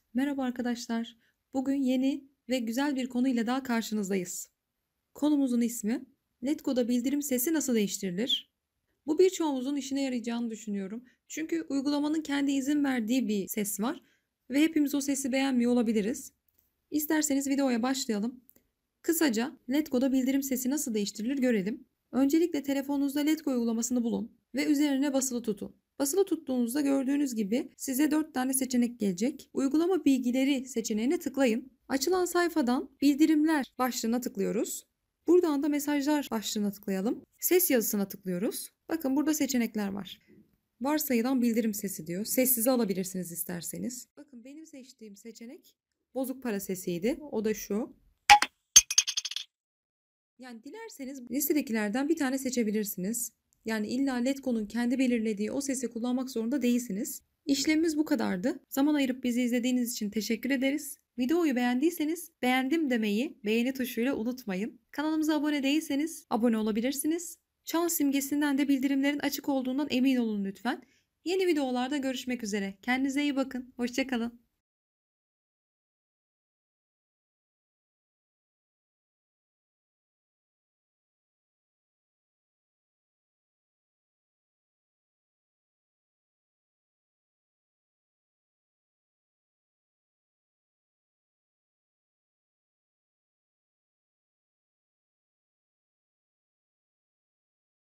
Merhaba arkadaşlar. Bugün yeni ve güzel bir konuyla daha karşınızdayız. Konumuzun ismi Letgo'da bildirim sesi nasıl değiştirilir? Bu birçoğumuzun işine yarayacağını düşünüyorum. Çünkü uygulamanın kendi izin verdiği bir ses var ve hepimiz o sesi beğenmiyor olabiliriz. İsterseniz videoya başlayalım. Kısaca Letgo'da bildirim sesi nasıl değiştirilir görelim. Öncelikle telefonunuzda Letgo uygulamasını bulun ve üzerine basılı tutun. Basılı tuttuğunuzda gördüğünüz gibi size 4 tane seçenek gelecek. Uygulama bilgileri seçeneğine tıklayın. Açılan sayfadan bildirimler başlığına tıklıyoruz. Buradan da mesajlar başlığına tıklayalım. Ses yazısına tıklıyoruz. Bakın burada seçenekler var. Varsayılan bildirim sesi diyor. Sessize alabilirsiniz isterseniz. Bakın benim seçtiğim seçenek bozuk para sesiydi. O da şu. Yani dilerseniz listedekilerden bir tane seçebilirsiniz. Yani illa Letgo'nun kendi belirlediği o sesi kullanmak zorunda değilsiniz. İşlemimiz bu kadardı. Zaman ayırıp bizi izlediğiniz için teşekkür ederiz. Videoyu beğendiyseniz beğendim demeyi beğeni tuşuyla unutmayın. Kanalımıza abone değilseniz abone olabilirsiniz. Çan simgesinden de bildirimlerin açık olduğundan emin olun lütfen. Yeni videolarda görüşmek üzere. Kendinize iyi bakın. Hoşça kalın.